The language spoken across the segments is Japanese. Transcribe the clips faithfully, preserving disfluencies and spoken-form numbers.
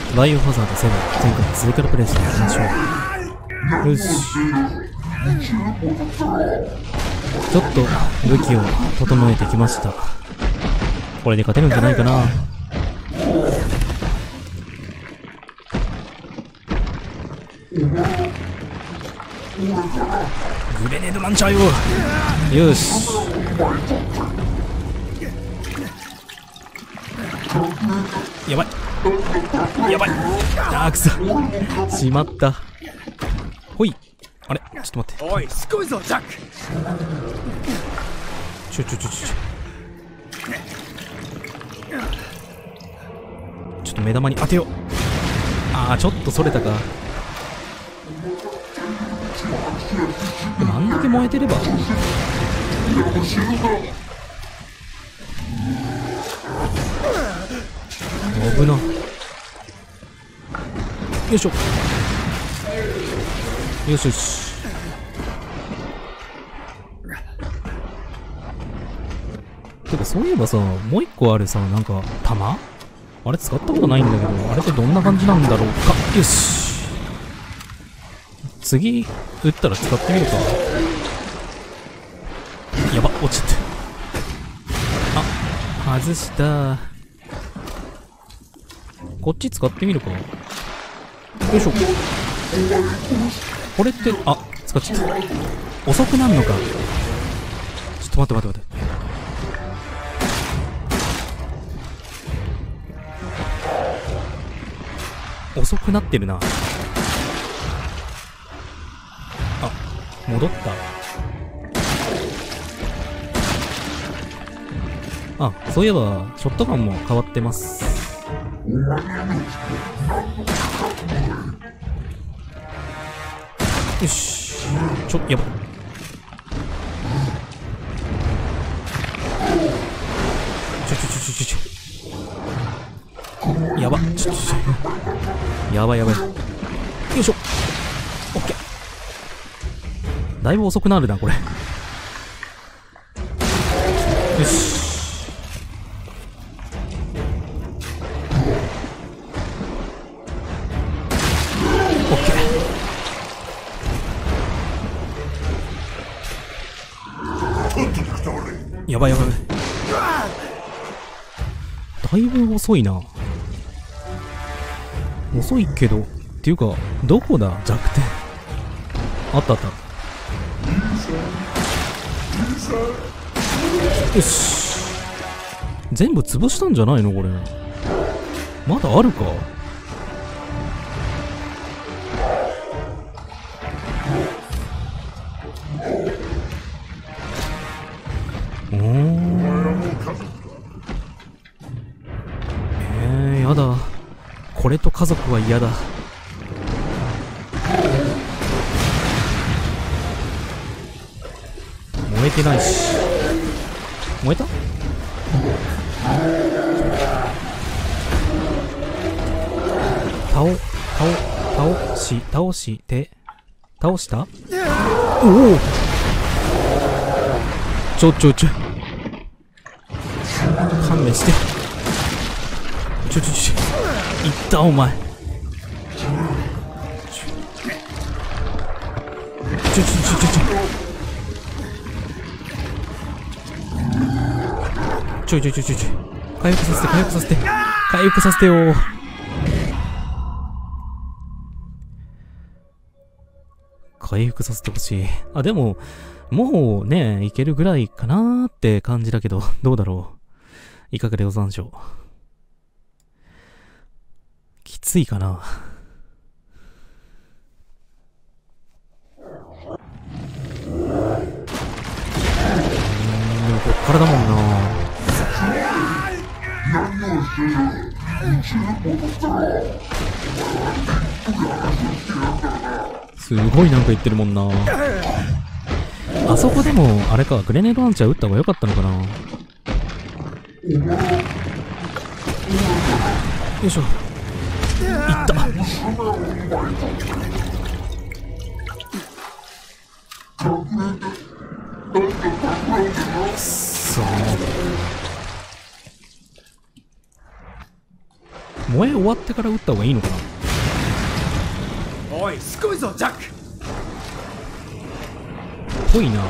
バイオハザードセブン、前回続けるプレイしていきましょう。よし、ちょっと武器を整えてきました。これで勝てるんじゃないかな。グレネードランチャーよ。よし、やばいやばい、あーくそ、しまった。ほい、あれ、ちょっと待って、 おい、すごいぞジャック。 ちょちょちょちょちょちょっと目玉に当てよう。あー、ちょっとそれたか。でもあんだけ燃えてれば。危な。よいしょ、よしよし。てかそういえばさ、もう一個あるさ、なんか弾あれ使ったことないんだけど、あれってどんな感じなんだろうか。よし、次撃ったら使ってみるか。やば、落ちちゃった。あ、外した。こっち使ってみるか。よいしょ。これって、あ、使っちゃった。遅くなるのか。ちょっと待って待って待って。遅くなってるな。あ、戻った。あ、そういえばショットガンも変わってます。よし、ちょ、やばい。ちょちょちょちょちょちょ、やば、ちょちょちょ、やばいやばい。よいしょ、オッケー。だいぶ遅くなるなこれ。よし、オッケー。やばいやばい、だいぶ遅いな。遅いけど、っていうかどこだ弱点。あったあった。よし、全部潰したんじゃないのこれ。まだあるか。おー、えー、やだ。これと家族は嫌だ。燃えてないし。燃えた？倒、倒、倒し、倒して、倒した？おお！ちょちょちょ。勘弁して。ちょちょちょ。いったお前。ちょちょちょちょちょ。ちょいちょいちょいちょいちょい。回復させて、回復させて。回復させてよ。回復させてほしい。あ、でも、もうね、いけるぐらいかなーって感じだけど、どうだろう。いかがでござんしょう。きついかな。うーん、でもこっからだもんな。すごいなんか言ってるもんな。あそこでもあれか、グレネードランチャー撃った方が良かったのかな。よいしょ、いった。くっそー。 萌え終わってから撃った方がいいのかな。 おい、すごいぞジャック。 ぽいな。や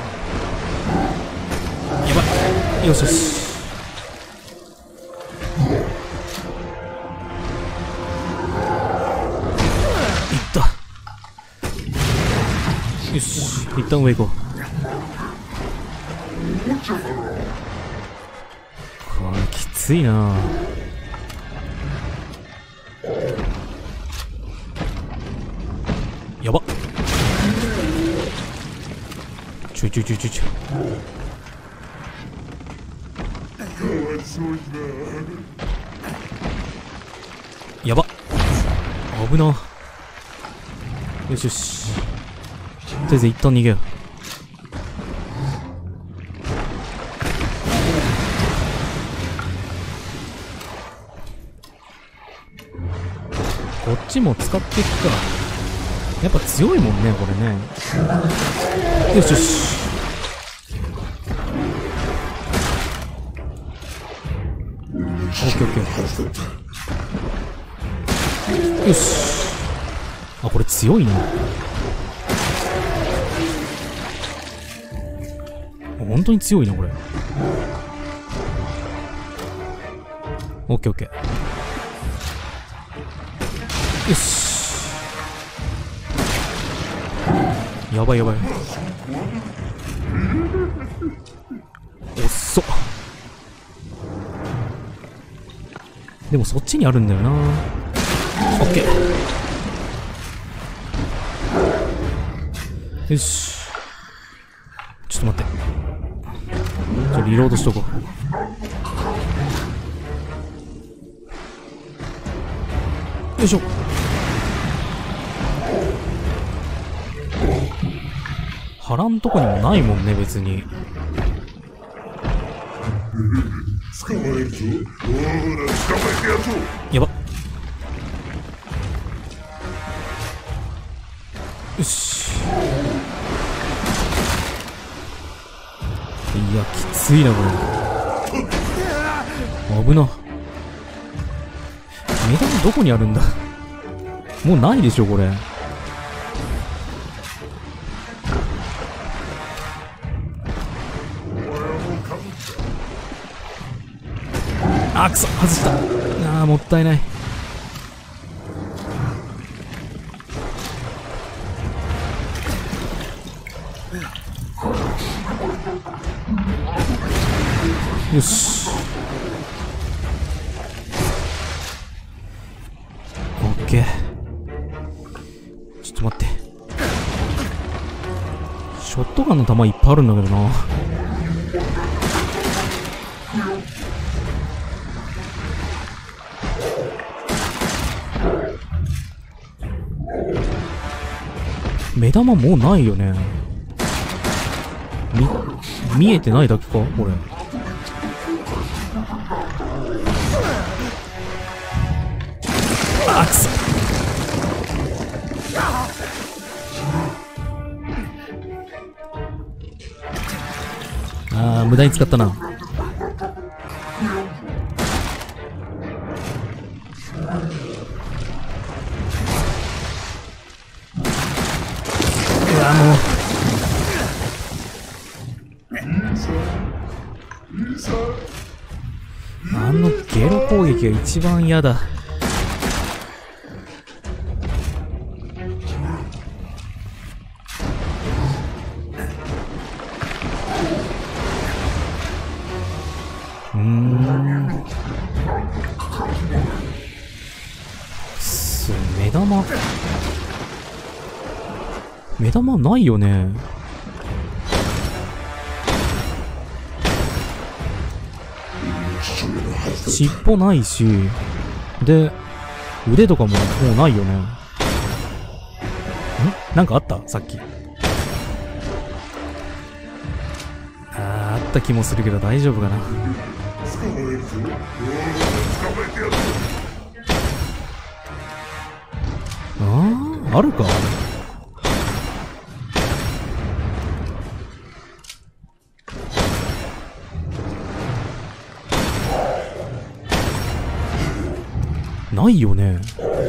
ばい。よしよし。いった。よし、一旦上行こう。これきついな。やばっ。ちょいちょいちょいちょいちょい。やばっ。危な。よしよし。とりあえず一旦逃げよう。こっちも使っていくか。やっぱ強いもんねこれね。よしよし。オッケーオッケー。よし。あ、これ強いな。本当に強いなこれ。オッケーオッケー。よし。やばいやばい。おっそ。でもそっちにあるんだよな。オッケー。よし。ちょっと待って。ちょリロードしとこう。よいしょ。腹んとこにもないもんね別に。やばっ。よし。いやきついなこれ。危な。メダルどこにあるんだ。もうないでしょこれ。あ、くそ外した。あーもったいない。よし。オッケー。ちょっと待って。ショットガンの弾いっぱいあるんだけどな。目玉もうないよね。み、見えてないだけかこれ。あ、くそ。あー無駄に使ったな。うわもうあのゲロ攻撃が一番嫌だ。うーんす目玉目玉ないよね。尻尾ないし、で腕とかももうないよね。んなんかあったさっき。あーあった気もするけど大丈夫かな。あーあるか。 ないよね。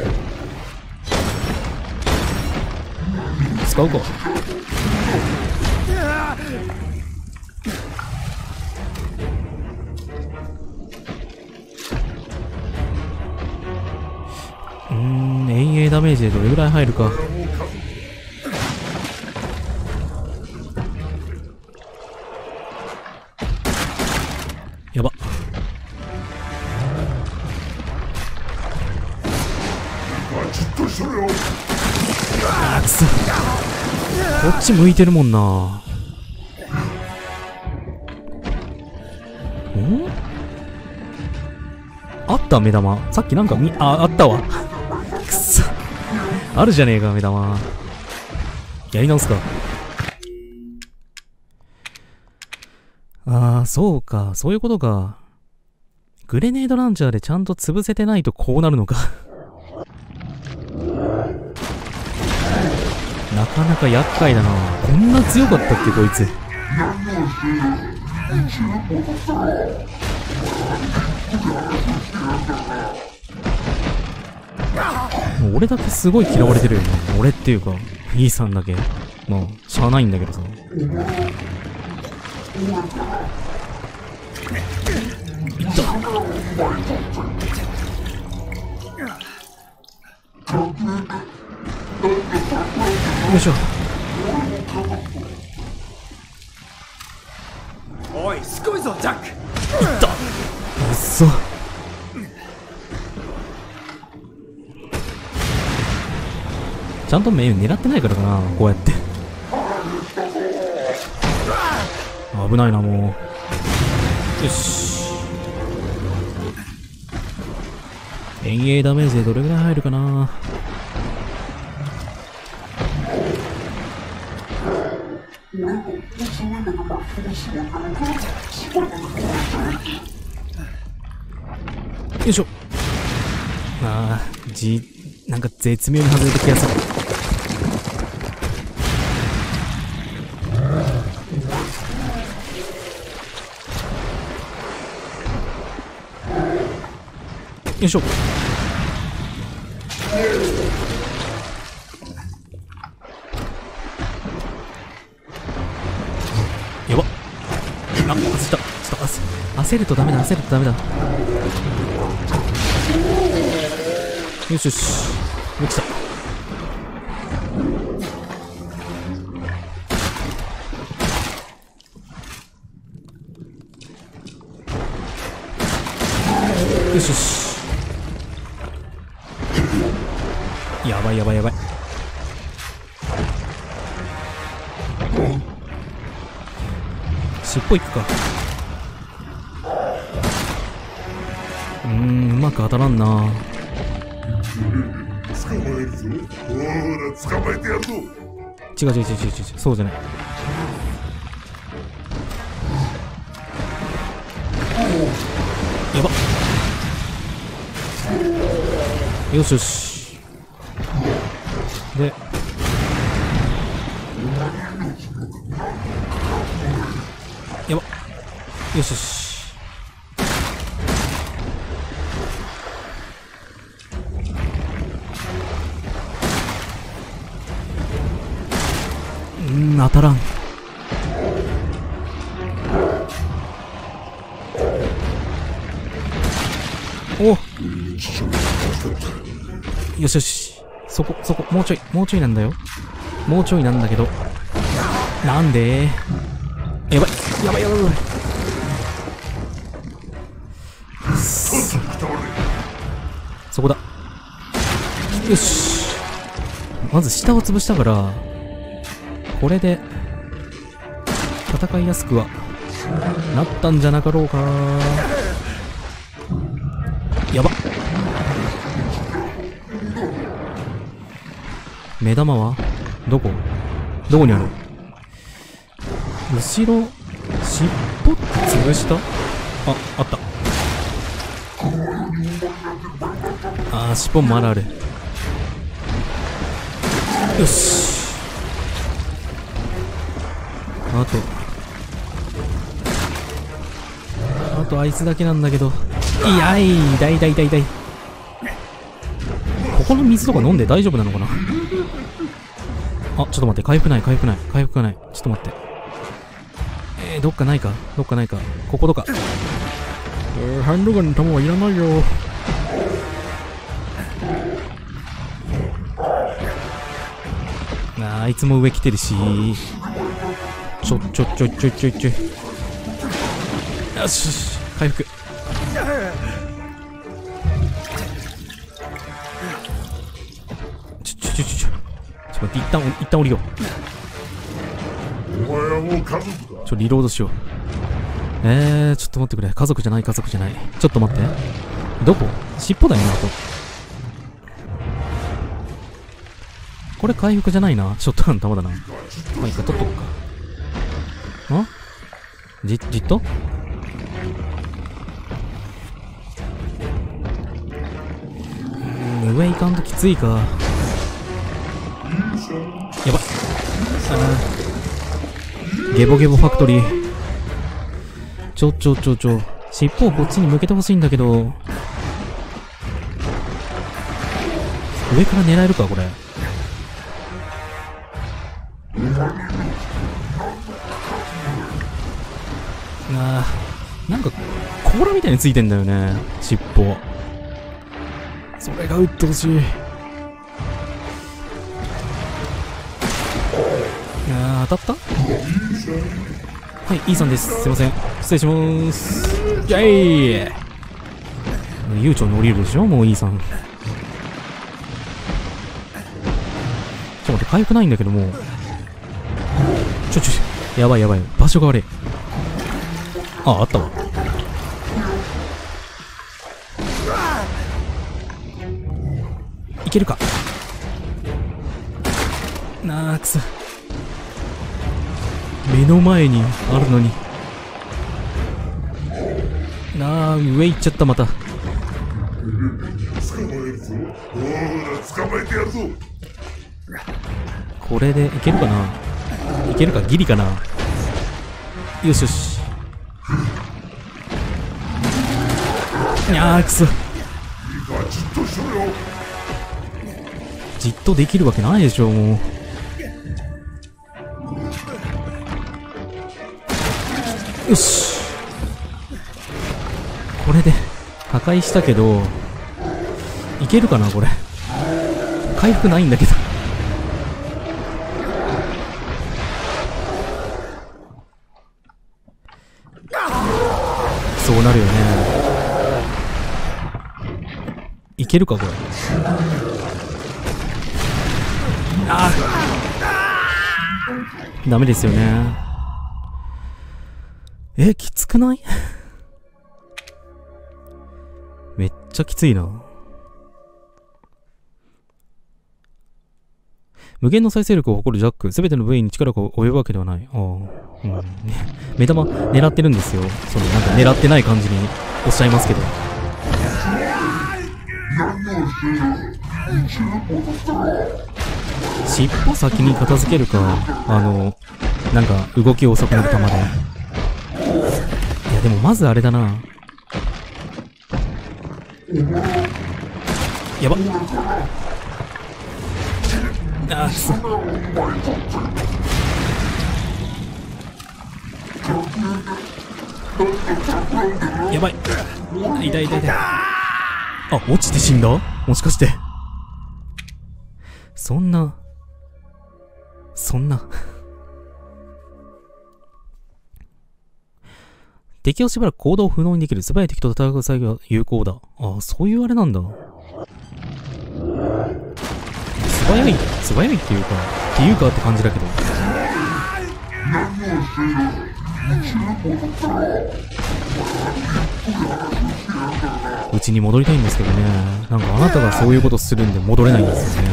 使うか。うーん、遠泳ダメージでどれぐらい入るか。やば。あーくそ、こっち向いてるもんな。んあった目玉。さっきなんかみ、あ、あったわ。くそ。あるじゃねえか、目玉。やり直すか。ああ、そうか。そういうことか。グレネードランチャーでちゃんと潰せてないとこうなるのか。なかなか厄介だな。こんな強かったっけ、こいつ。もう俺だけすごい嫌われてるよね。俺っていうか、イーさんだけ。まあ、しゃあないんだけどさ。よいしょ。 おい、すごいぞ、ジャック。 いった。うっそ。ちゃんと目狙ってないからかな、こうやって。危ないな、もう。よし。遠泳ダメージでどれぐらい入るかな。よいしょ。ああ、じ、なんか絶妙に外れた気がする。よいしょ。やばっ。あ、焦った。ちょっと焦るとダメだ、焦るとダメだ。よしよし。できた。よしよし。やばいやばいやばい。尻尾いくか。うーん、うまく当たらんな。 捕まえるぞ。ほら、捕まえてやるぞ。 違う違う違う違う違う、そうじゃない。やばっ。よしよし。で、やばっ。よしよし。うん、当たらん。お、よしよし。そこそこ、もうちょいもうちょいなんだよ。もうちょいなんだけど、なんで。やばいやばいやばいやばい。そこだ。よし。まず下を潰したから、これで戦いやすくはなったんじゃなかろうか。やばっ。目玉はどこどこにある。後ろ尻尾って潰した。あ、あった。あー、尻尾もまだある。よし。あとあとあいつだけなんだけど。いやい、痛い痛い痛い痛い。 この水とか飲んで大丈夫なのかな。あ、ちょっと待って、回復ない、回復ない、回復がない。ちょっと待って。えー、どっかないか、どっかないか。こことか。えー、ハンドガンの弾はいらないよ。あー、いつも上来てるし。ちょちょちょちょちょちょ。よし、回復。ちょちょちょちょちょ。ちょっと待って、一旦一旦降りよお前はもう家族だ。 う。ちょリロードしよう。えー、ちょっと待ってくれ。家族じゃない家族じゃない。ちょっと待って。どこ？尻尾だよね、あと。これ回復じゃないな。ショットガンの弾だな。まあいいか、取っとくか。ん？じ、じっと？うーん、上行かんときついか。やばっ。あー。ゲボゲボファクトリー。ちょちょちょちょ。尻尾をこっちに向けてほしいんだけど。上から狙えるか、これ。あー、なんか甲羅みたいについてんだよね、尻尾。それがうっとうしい。あー、当たった？はい、イーさんです。すいません、失礼しまーす。ジャイ悠長に降りるでしょ、もうイーさん。ちょっと待って、回復ないんだけどもう。ちょちょ、やばいやばい、場所が悪い。あ、あったわ。いけるかなあ、くそ。目の前にあるのになあ、上行っちゃった。また捕まえるぞ。ほら捕まえてやるぞ。 これでいけるかな。いけるか、ギリかな。よしよし。いやー、くそ。 いいか、じっとしろよ。 じっとできるわけないでしょ、もう。よし。これで破壊したけどいけるかな。これ回復ないんだけど。そうなるよね。いけるかこれ。ああ、ダメですよね。え、きつくない？めっちゃきついな。無限の再生力を誇るジャック。すべての部位に力が及ぶわけではない。ああ、うん。目玉狙ってるんですよ。そのなんか狙ってない感じにおっしゃいますけど。尻尾先に片付けるか。あの、なんか動き遅くなる球で。いやでもまずあれだな。やばっ。あーくそ。やばい。痛い痛い痛い。あ、落ちて死んだ？もしかして。そんなそんな敵をしばらく行動不能にできる。素早い敵と戦う際が有効だ。ああ、そういうあれなんだ。素早い、素早いっていうか、っていうかって感じだけど。うちに戻りたいんですけどね。なんかあなたがそういうことするんで戻れないんですよね。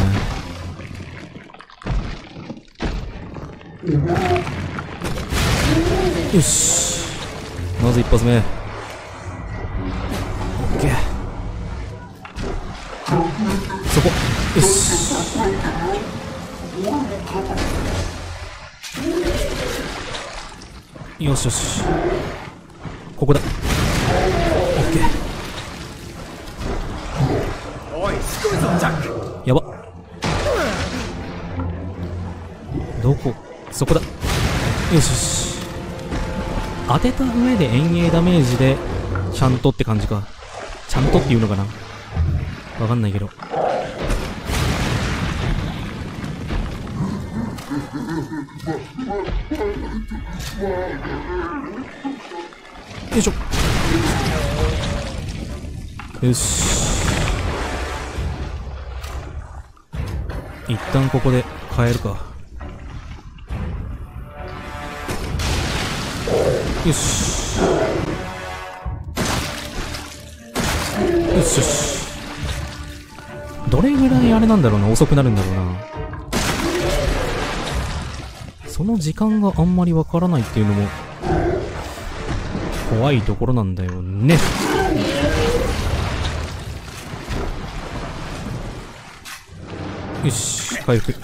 よし。まず一発目。オッケー。そこ。よし。よしよし。ここだ。オッケー。 おいすごいぞジャック。 やば。どこ？そこだ。よしよし。当てた上で遠泳ダメージでちゃんとって感じか。ちゃんとっていうのかな、わかんないけど。よいしょ。よし。一旦ここで変えるか。よし。よしよし。どれぐらいあれなんだろうな、遅くなるんだろうな。その時間があんまりわからないっていうのも怖いところなんだよね。よし、回復。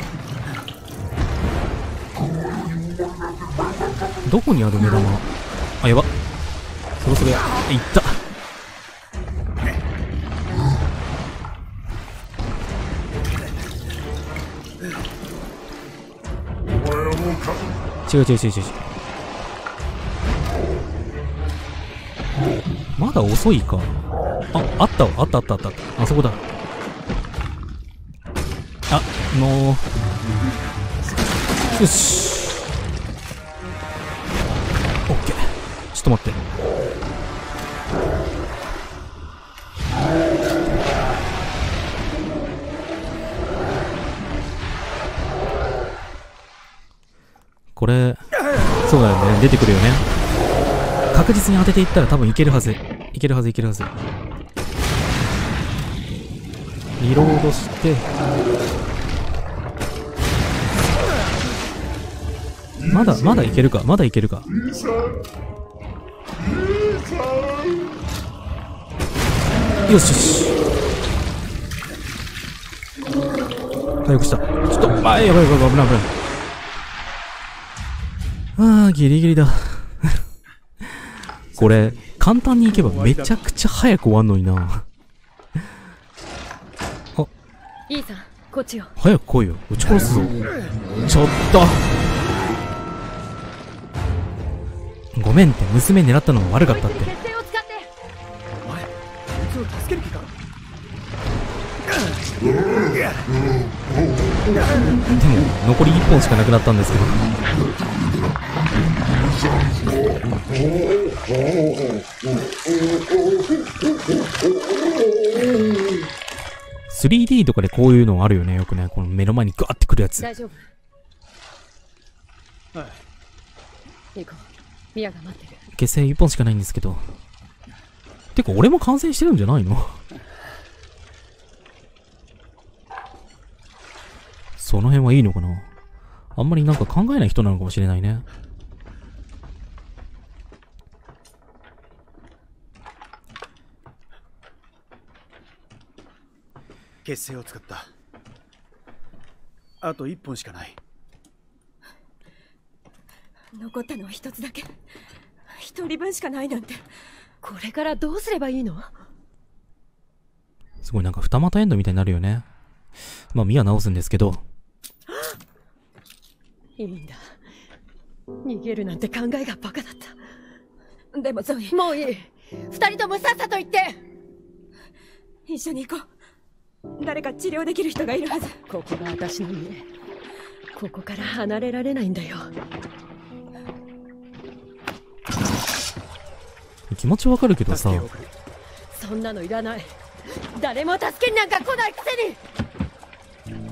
どこにある目玉？あ、やば。そろそろいった。違う違う違う違う。まだ遅いか。あ、あったわ。あったあったあった。あそこだ。あ、もう。よし。オッケー。ちょっと待って。これ、そうだよね。出てくるよね。確実に当てていったら多分いけるはず。いけるはずいけるはず。リロードして、まだ、まだいけるか。まだいけるか。よしよし。回復した。ちょっと、あ、やばいやばいやばい、危ない危ない。あー、ギリギリだ。これ、簡単にいけばめちゃくちゃ早く終わんのにな。あ、 いいさ、こっちよ。 早く来いよ。撃ち殺すぞ。ちょっと。ごめんって、娘狙ったのも悪かったって。 決定を使って。 お前こいつを助ける気か。 でも、残りいっぽんしかなくなったんですけど。スリーディー とかでこういうのあるよね、よくね。この目の前にガーってくるやつ。 大丈夫。 はい。 行こう。ミヤが待ってる。 決戦いっぽんしかないんですけど。てか、俺も感染してるんじゃないの？その辺はいいのかな？あんまりなんか考えない人なのかもしれないね。 結成を使った。あと一本しかない。 残ったのは一つだけ。一人分しかないなんて。 これからどうすればいいの？ すごいなんか二股エンドみたいになるよね。まあ、ミア直すんですけど。 いいんだ。逃げるなんて考えがバカだった。 でもゾイ、 もういい。二人ともさっさと行って。 一緒に行こう。誰か治療できる人がいるはず。 ここが私の家。ここから離れられないんだよ。 気持ちわかるけどさ。 そんなのいらない。誰も助けになんか来ないくせに。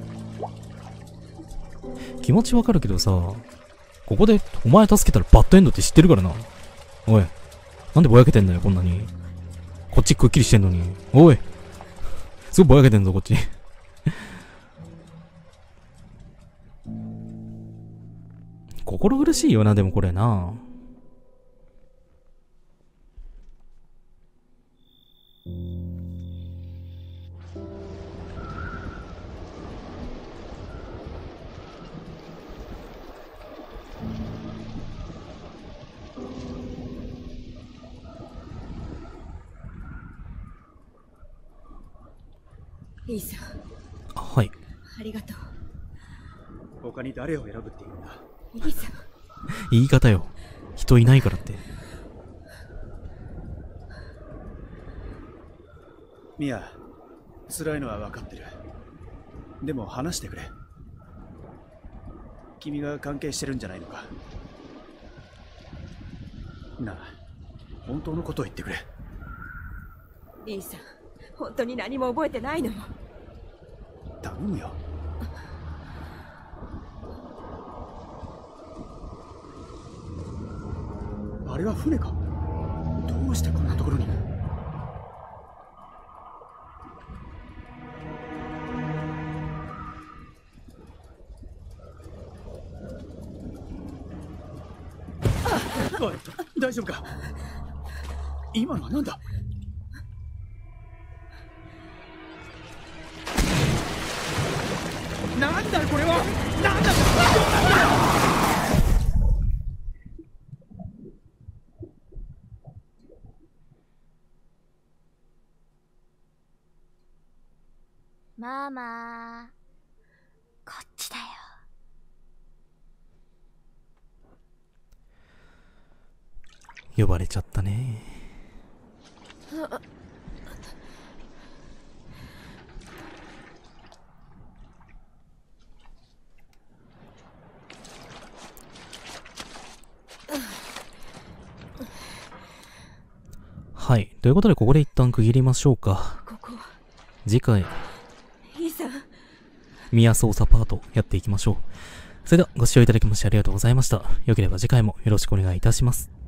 気持ちわかるけどさ、ここでお前助けたらバッドエンドって知ってるからな。おい、なんでぼやけてんだよ、こんなに。こっちくっきりしてんのに。おい、すごいぼやけてんぞ、こっち。心苦しいよな、でもこれな。 イーサン、 はい。 ありがとう。 他に誰を選ぶって言うんだ。 イーサン、 言い方よ。人いないからって。 ミア、辛いのは分かってる。でも話してくれ。君が関係してるんじゃないのか。なあ、本当のことを言ってくれ。 イーサン、本当に何も覚えてないの？ 頼むよ。あれは船か？どうしてこんなところに？おい、大丈夫か？今のは何だ？なんだこれは？なんだ？ ママ、こっちだよ。 呼ばれちゃったね。はい。ということで、ここで一旦区切りましょうか。 ここ。 次回、 イーサン、 ミア操作パートやっていきましょう。それではご視聴いただきましてありがとうございました。良ければ次回もよろしくお願いいたします。